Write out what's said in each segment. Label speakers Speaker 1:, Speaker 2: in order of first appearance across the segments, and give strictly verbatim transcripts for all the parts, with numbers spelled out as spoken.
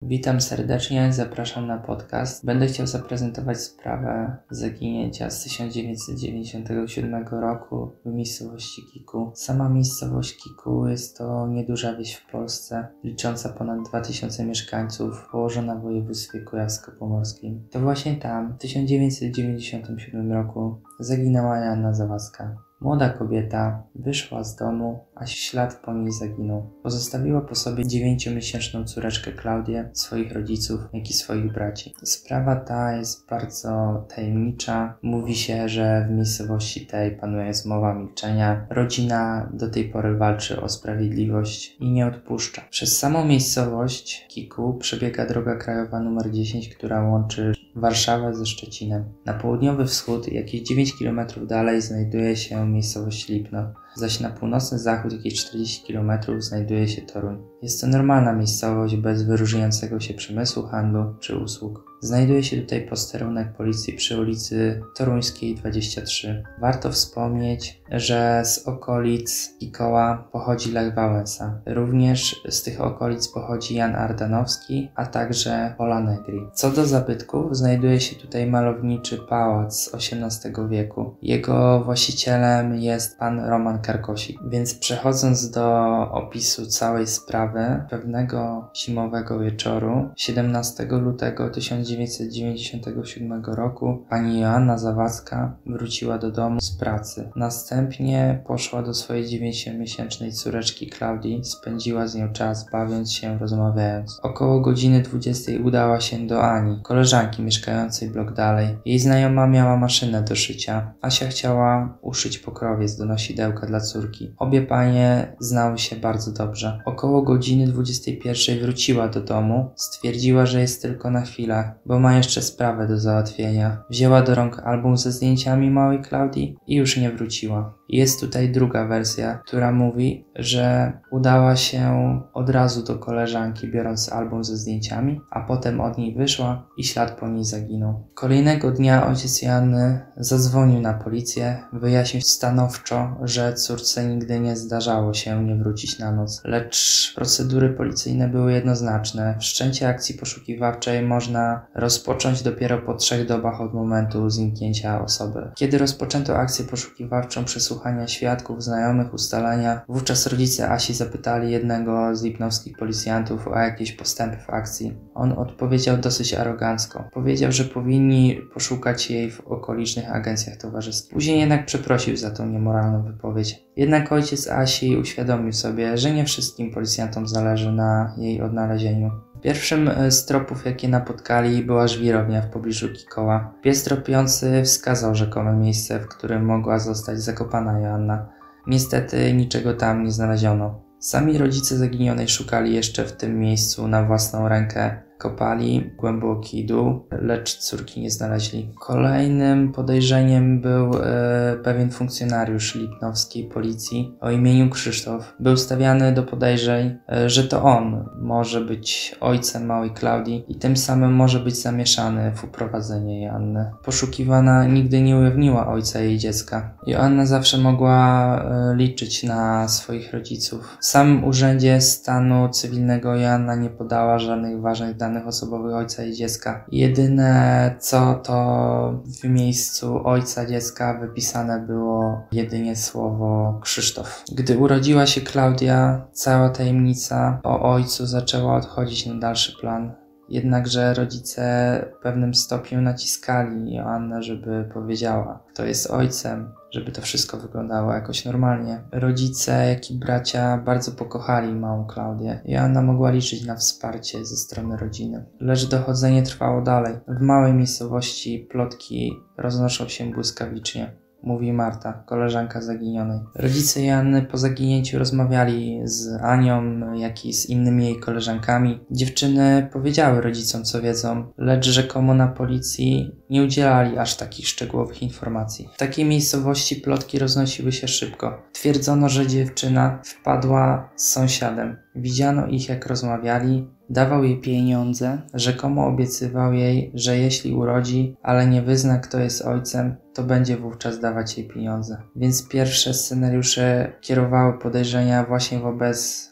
Speaker 1: Witam serdecznie, zapraszam na podcast. Będę chciał zaprezentować sprawę zaginięcia z tysiąc dziewięćset dziewięćdziesiątego siódmego roku w miejscowości Kiku. Sama miejscowość Kiku jest to nieduża wieś w Polsce, licząca ponad dwa tysiące mieszkańców, położona w województwie kujawsko-pomorskim. To właśnie tam w tysiąc dziewięćset dziewięćdziesiątym siódmym roku zaginęła Joanna Zawadzka. Młoda kobieta wyszła z domu, a ślad po niej zaginął. Pozostawiła po sobie dziewięciomiesięczną córeczkę Klaudię, swoich rodziców, jak i swoich braci. Sprawa ta jest bardzo tajemnicza. Mówi się, że w miejscowości tej panuje zmowa milczenia. Rodzina do tej pory walczy o sprawiedliwość i nie odpuszcza. Przez samą miejscowość Kiku przebiega droga krajowa numer dziesięć, która łączy Warszawę ze Szczecinem. Na południowy wschód, jakieś dziewięć kilometrów dalej, znajduje się miejscowość Lipno, zaś na północny zachód, jakieś czterdzieści kilometrów, znajduje się Toruń. Jest to normalna miejscowość bez wyróżniającego się przemysłu, handlu czy usług. Znajduje się tutaj posterunek policji przy ulicy Toruńskiej dwadzieścia trzy. Warto wspomnieć, że z okolic Kikoła pochodzi Lech Wałęsa. Również z tych okolic pochodzi Jan Ardanowski, a także Pola Negri. Co do zabytków, znajduje się tutaj malowniczy pałac z osiemnastego wieku. Jego właścicielem jest pan Roman Karkosik. Więc przechodząc do opisu całej sprawy, pewnego zimowego wieczoru siedemnastego lutego tysiąc dziewięćset dziewięćdziesiątego siódmego roku pani Joanna Zawadzka wróciła do domu z pracy. Następnie poszła do swojej dziewięciomiesięcznej córeczki Klaudii, spędziła z nią czas, bawiąc się, rozmawiając. Około godziny dwudziestej udała się do Ani, koleżanki mieszkającej blok dalej. Jej znajoma miała maszynę do szycia. Asia chciała uszyć pokrowiec do nosidełka dla córki. Obie panie znały się bardzo dobrze. Około godziny dwudziestej pierwszej wróciła do domu. Stwierdziła, że jest tylko na chwilę, bo ma jeszcze sprawę do załatwienia. Wzięła do rąk album ze zdjęciami małej Klaudii i już nie wróciła. Jest tutaj druga wersja, która mówi, że udała się od razu do koleżanki, biorąc album ze zdjęciami, a potem od niej wyszła i ślad po niej zaginął. Kolejnego dnia ojciec Joanny zadzwonił na policję, wyjaśnił stanowczo, że córce nigdy nie zdarzało się nie wrócić na noc, lecz procedury policyjne były jednoznaczne. Wszczęcie akcji poszukiwawczej można rozpocząć dopiero po trzech dobach od momentu zniknięcia osoby. Kiedy rozpoczęto akcję poszukiwawczą, przesłuchania świadków, znajomych, ustalenia, wówczas rodzice Asi zapytali jednego z lipnowskich policjantów o jakieś postępy w akcji. On odpowiedział dosyć arogancko. Powiedział, że powinni poszukać jej w okolicznych agencjach towarzyskich. Później jednak przeprosił za tą niemoralną wypowiedź. Jednak ojciec Asi uświadomił sobie, że nie wszystkim policjantom zależy na jej odnalezieniu. Pierwszym z tropów, jakie napotkali, była żwirownia w pobliżu Kikoła. Pies tropiący wskazał rzekome miejsce, w którym mogła zostać zakopana Joanna. Niestety niczego tam nie znaleziono. Sami rodzice zaginionej szukali jeszcze w tym miejscu na własną rękę. Kopali głęboki dół, lecz córki nie znaleźli. Kolejnym podejrzeniem był e, pewien funkcjonariusz lipnowskiej policji o imieniu Krzysztof. Był stawiany do podejrzeń, e, że to on może być ojcem małej Klaudii i tym samym może być zamieszany w uprowadzenie Joanny. Poszukiwana nigdy nie ujawniła ojca jej dziecka. Joanna zawsze mogła e, liczyć na swoich rodziców. W samym urzędzie stanu cywilnego Joanna nie podała żadnych ważnych danych osobowych ojca i dziecka. Jedyne co, to w miejscu ojca dziecka wypisane było jedynie słowo Krzysztof. Gdy urodziła się Klaudia, cała tajemnica o ojcu zaczęła odchodzić na dalszy plan. Jednakże rodzice w pewnym stopniu naciskali Joannę, żeby powiedziała, kto jest ojcem, żeby to wszystko wyglądało jakoś normalnie. Rodzice, jak i bracia bardzo pokochali małą Klaudię. Joanna mogła liczyć na wsparcie ze strony rodziny. Lecz dochodzenie trwało dalej. W małej miejscowości plotki roznoszą się błyskawicznie. Mówi Marta, koleżanka zaginionej. Rodzice Joanny po zaginięciu rozmawiali z Anią, jak i z innymi jej koleżankami. Dziewczyny powiedziały rodzicom, co wiedzą, lecz rzekomo na policji nie udzielali aż takich szczegółowych informacji. W takiej miejscowości plotki roznosiły się szybko. Twierdzono, że dziewczyna wpadła z sąsiadem. Widziano ich, jak rozmawiali. Dawał jej pieniądze, rzekomo obiecywał jej, że jeśli urodzi, ale nie wyzna, kto jest ojcem, to będzie wówczas dawać jej pieniądze. Więc pierwsze scenariusze kierowały podejrzenia właśnie wobec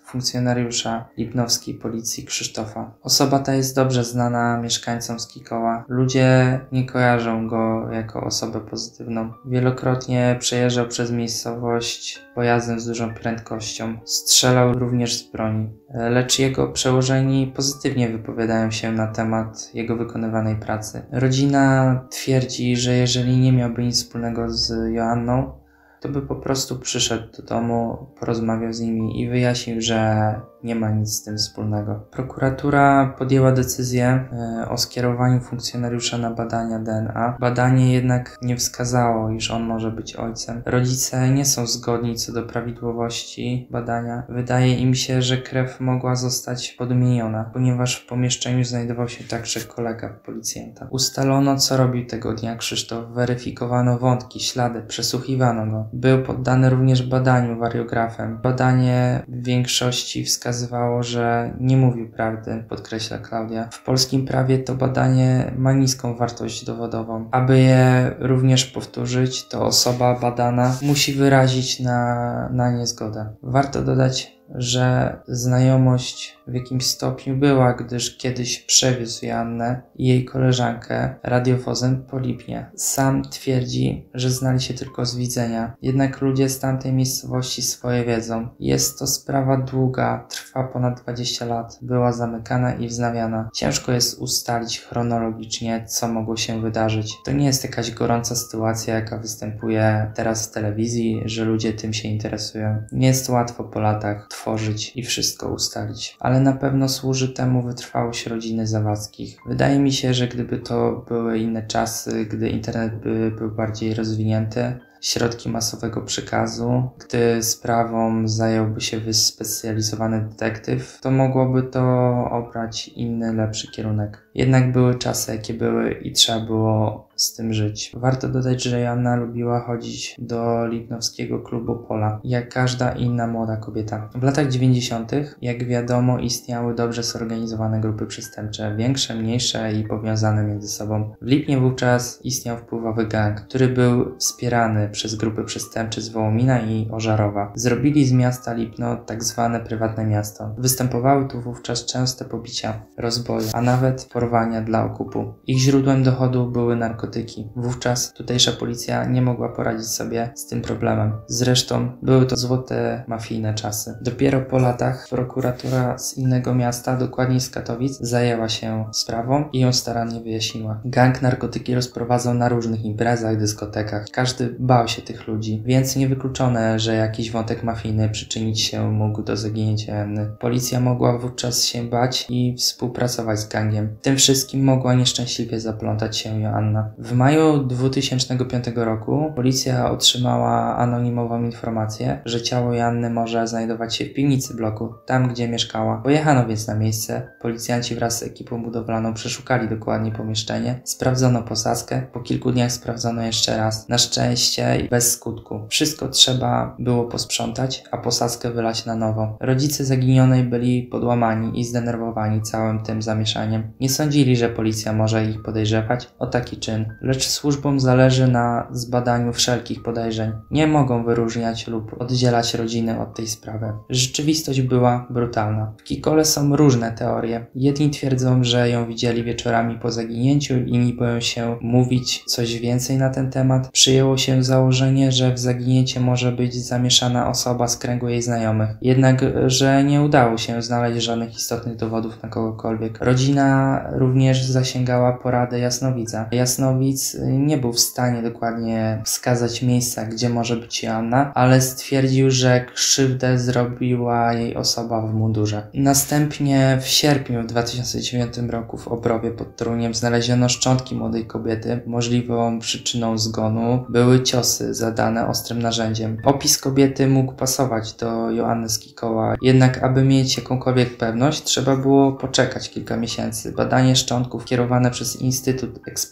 Speaker 1: funkcjonariusza lipnowskiej policji Krzysztofa. Osoba ta jest dobrze znana mieszkańcom Skikoła. Ludzie nie kojarzą go jako osobę pozytywną. Wielokrotnie przejeżdżał przez miejscowość pojazdem z dużą prędkością. Strzelał również z broni. Lecz jego przełożeni pozytywnie wypowiadają się na temat jego wykonywanej pracy. Rodzina twierdzi, że jeżeli nie miałby nic wspólnego z Joanną, to by po prostu przyszedł do domu, porozmawiał z nimi i wyjaśnił, że nie ma nic z tym wspólnego. Prokuratura podjęła decyzję o skierowaniu funkcjonariusza na badania D N A. Badanie jednak nie wskazało, iż on może być ojcem. Rodzice nie są zgodni co do prawidłowości badania. Wydaje im się, że krew mogła zostać podmieniona, ponieważ w pomieszczeniu znajdował się także kolega policjanta. Ustalono, co robił tego dnia Krzysztof. Weryfikowano wątki, ślady, przesłuchiwano go. Był poddany również badaniu wariografem. Badanie w większości wskazało, Wskazywało, że nie mówił prawdy, podkreśla Klaudia. W polskim prawie to badanie ma niską wartość dowodową. Aby je również powtórzyć, to osoba badana musi wyrazić na, na nie zgodę. Warto dodać, że znajomość w jakimś stopniu była, gdyż kiedyś przewiózł Joannę i jej koleżankę radiowozem po Lipnie. Sam twierdzi, że znali się tylko z widzenia, jednak ludzie z tamtej miejscowości swoje wiedzą. Jest to sprawa długa, trwa ponad dwadzieścia lat, była zamykana i wznawiana. Ciężko jest ustalić chronologicznie, co mogło się wydarzyć. To nie jest jakaś gorąca sytuacja, jaka występuje teraz w telewizji, że ludzie tym się interesują. Nie jest łatwo po latach tworzyć i wszystko ustalić, ale na pewno służy temu wytrwałość rodziny Zawadzkich. Wydaje mi się, że gdyby to były inne czasy, gdy internet by był bardziej rozwinięty, środki masowego przekazu, gdy sprawą zająłby się wyspecjalizowany detektyw, to mogłoby to obrać inny, lepszy kierunek. Jednak były czasy, jakie były i trzeba było z tym żyć. Warto dodać, że Joanna lubiła chodzić do lipnowskiego klubu Pola, jak każda inna młoda kobieta. W latach dziewięćdziesiątych, jak wiadomo, istniały dobrze zorganizowane grupy przestępcze, większe, mniejsze i powiązane między sobą. W Lipnie wówczas istniał wpływowy gang, który był wspierany przez grupy przestępcze z Wołomina i Ożarowa. Zrobili z miasta Lipno tak zwane prywatne miasto. Występowały tu wówczas częste pobicia, rozboje, a nawet porwania dla okupu. Ich źródłem dochodu były narkotyki. Wówczas tutejsza policja nie mogła poradzić sobie z tym problemem. Zresztą były to złote mafijne czasy. Dopiero po latach prokuratura z innego miasta, dokładniej z Katowic, zajęła się sprawą i ją starannie wyjaśniła. Gang narkotyki rozprowadzał na różnych imprezach, dyskotekach. Każdy bał się tych ludzi, więc niewykluczone, że jakiś wątek mafijny przyczynić się mógł do zaginięcia Joanny. Policja mogła wówczas się bać i współpracować z gangiem. Tym wszystkim mogła nieszczęśliwie zaplątać się Joanna. W maju dwutysięcznego piątego roku policja otrzymała anonimową informację, że ciało Joanny może znajdować się w piwnicy bloku, tam gdzie mieszkała. Pojechano więc na miejsce. Policjanci wraz z ekipą budowlaną przeszukali dokładnie pomieszczenie, sprawdzono posadzkę, po kilku dniach sprawdzono jeszcze raz. Na szczęście i bez skutku. Wszystko trzeba było posprzątać, a posadzkę wylać na nowo. Rodzice zaginionej byli podłamani i zdenerwowani całym tym zamieszaniem. Nie sądzili, że policja może ich podejrzewać o taki czyn, lecz służbom zależy na zbadaniu wszelkich podejrzeń. Nie mogą wyróżniać lub oddzielać rodziny od tej sprawy. Rzeczywistość była brutalna. W Kikole są różne teorie. Jedni twierdzą, że ją widzieli wieczorami po zaginięciu, inni boją się mówić coś więcej na ten temat. Przyjęło się założenie, że w zaginięcie może być zamieszana osoba z kręgu jej znajomych. Jednak, że nie udało się znaleźć żadnych istotnych dowodów na kogokolwiek. Rodzina również zasięgała porady jasnowidza. Jasnowidz nie był w stanie dokładnie wskazać miejsca, gdzie może być Joanna, ale stwierdził, że krzywdę zrobiła jej osoba w mundurze. Następnie w sierpniu dwa tysiące dziewiątego roku w Obrowie pod Toruniem znaleziono szczątki młodej kobiety. Możliwą przyczyną zgonu były ciosy zadane ostrym narzędziem. Opis kobiety mógł pasować do Joanny z Kikoła, jednak aby mieć jakąkolwiek pewność, trzeba było poczekać kilka miesięcy. Badanie szczątków kierowane przez Instytut Ekspertyz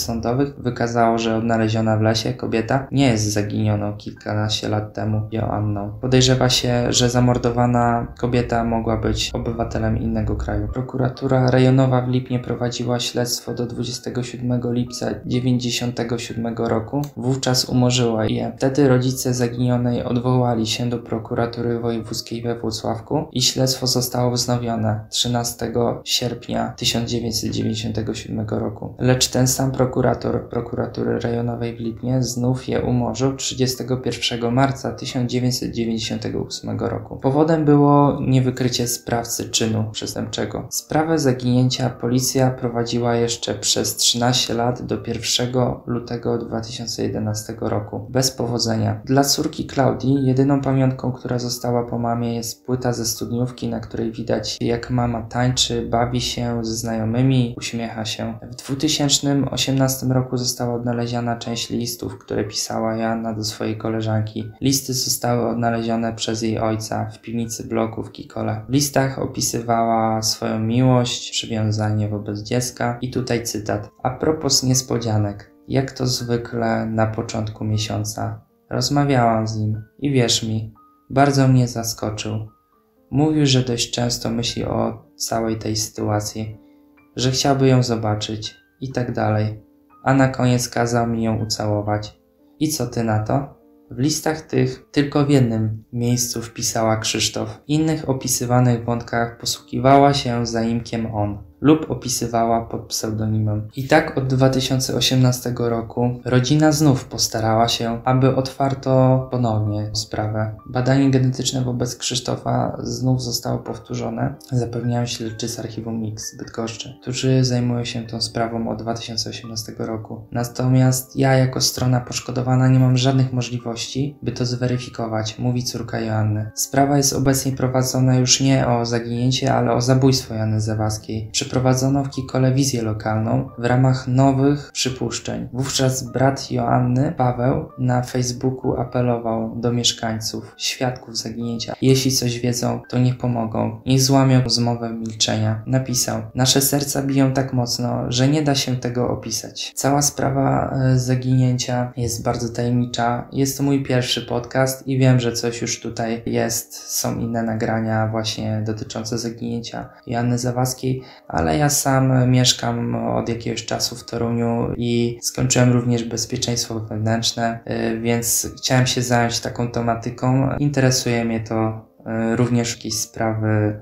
Speaker 1: sądowych wykazało, że odnaleziona w lesie kobieta nie jest zaginioną kilkanaście lat temu Joanną. Podejrzewa się, że zamordowana kobieta mogła być obywatelem innego kraju. Prokuratura rejonowa w Lipnie prowadziła śledztwo do dwudziestego siódmego lipca tysiąc dziewięćset dziewięćdziesiątego siódmego roku. Wówczas umorzyła je. Wtedy rodzice zaginionej odwołali się do prokuratury wojewódzkiej we Włocławku i śledztwo zostało wznowione trzynastego sierpnia tysiąc dziewięćset dziewięćdziesiątego siódmego roku. Lecz ten sam prokurator prokuratury rejonowej w Lipnie znów je umorzył trzydziestego pierwszego marca tysiąc dziewięćset dziewięćdziesiątego ósmego roku. Powodem było niewykrycie sprawcy czynu przestępczego. Sprawę zaginięcia policja prowadziła jeszcze przez trzynaście lat do pierwszego lutego dwa tysiące jedenastego roku. Bez powodzenia. Dla córki Klaudii jedyną pamiątką, która została po mamie, jest płyta ze studniówki, na której widać, jak mama tańczy, bawi się ze znajomymi, uśmiecha się. W dwutysięcznym osiemnastym roku została odnaleziona część listów, które pisała Joanna do swojej koleżanki. Listy zostały odnalezione przez jej ojca w piwnicy bloku w Kikole. W listach opisywała swoją miłość, przywiązanie wobec dziecka i tutaj cytat. A propos niespodzianek, jak to zwykle na początku miesiąca. Rozmawiałam z nim i wierz mi, bardzo mnie zaskoczył. Mówił, że dość często myśli o całej tej sytuacji, że chciałby ją zobaczyć i tak dalej, a na koniec kazał mi ją ucałować. I co ty na to? W listach tych tylko w jednym miejscu wpisała Krzysztof. W innych opisywanych wątkach posługiwała się zaimkiem on lub opisywała pod pseudonimem. I tak od dwa tysiące osiemnastego roku rodzina znów postarała się, aby otwarto ponownie sprawę. Badanie genetyczne wobec Krzysztofa znów zostało powtórzone, zapewniają śledczy z archiwum Mix Bydgoszczy, którzy zajmują się tą sprawą od dwa tysiące osiemnastego roku. Natomiast ja jako strona poszkodowana nie mam żadnych możliwości, by to zweryfikować, mówi córka Joanny. Sprawa jest obecnie prowadzona już nie o zaginięcie, ale o zabójstwo Joanny Zawadzkiej. Przeprowadzono w Kikole wizję lokalną w ramach nowych przypuszczeń. Wówczas brat Joanny, Paweł, na Facebooku apelował do mieszkańców, świadków zaginięcia. Jeśli coś wiedzą, to niech pomogą. Niech złamią zmowę milczenia. Napisał: nasze serca biją tak mocno, że nie da się tego opisać. Cała sprawa e, zaginięcia jest bardzo tajemnicza. Jest to mój pierwszy podcast i wiem, że coś już tutaj jest. Są inne nagrania właśnie dotyczące zaginięcia Joanny Zawadzkiej, ale ja sam mieszkam od jakiegoś czasu w Toruniu i skończyłem również bezpieczeństwo wewnętrzne, więc chciałem się zająć taką tematyką. Interesuje mnie to również jakieś sprawy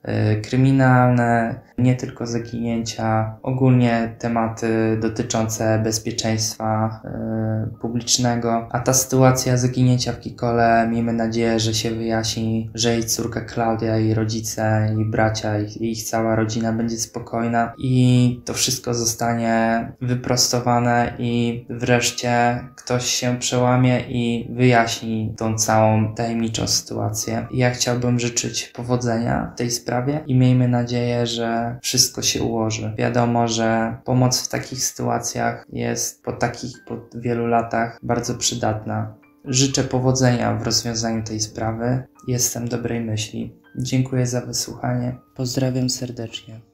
Speaker 1: kryminalne, nie tylko zaginięcia, ogólnie tematy dotyczące bezpieczeństwa yy, publicznego, a ta sytuacja zaginięcia w Kikole, miejmy nadzieję, że się wyjaśni, że jej córka Klaudia, jej rodzice, jej bracia, ich, ich cała rodzina będzie spokojna i to wszystko zostanie wyprostowane i wreszcie ktoś się przełamie i wyjaśni tą całą tajemniczą sytuację. Ja chciałbym życzyć powodzenia w tej sprawie i miejmy nadzieję, że wszystko się ułoży. Wiadomo, że pomoc w takich sytuacjach jest po takich, po wielu latach bardzo przydatna. Życzę powodzenia w rozwiązaniu tej sprawy. Jestem dobrej myśli. Dziękuję za wysłuchanie. Pozdrawiam serdecznie.